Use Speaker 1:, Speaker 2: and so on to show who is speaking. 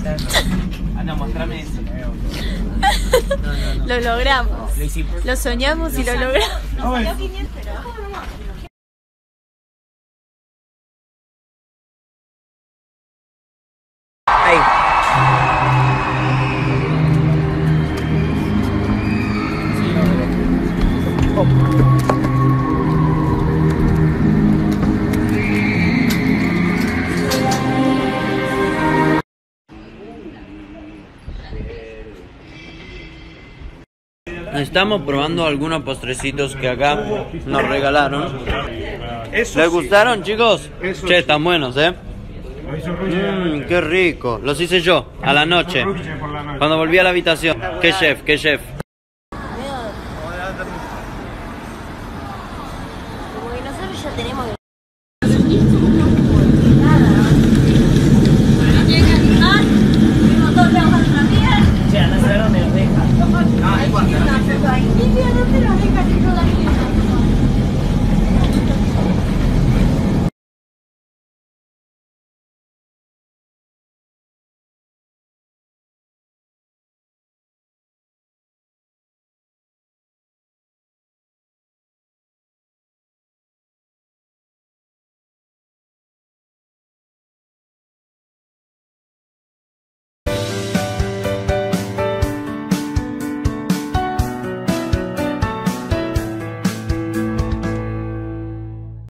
Speaker 1: Anda, mostrame eso.
Speaker 2: Lo logramos.
Speaker 1: Lo hicimos.
Speaker 2: Lo soñamos y lo logramos.
Speaker 1: Ahí.
Speaker 3: Estamos probando algunos postrecitos que acá nos regalaron. ¿Les gustaron, chicos? Che, están buenos, ¿eh? Qué rico. Los hice yo, a la noche, cuando volví a la habitación. Qué chef, qué chef.
Speaker 2: Como que nosotros ya tenemos